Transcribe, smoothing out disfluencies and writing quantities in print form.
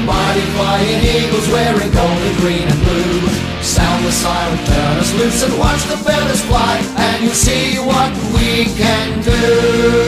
mighty flying eagles wearing gold and green and blue. Sound the siren, turn us loose and watch the feathers fly, and you'll see what we can do.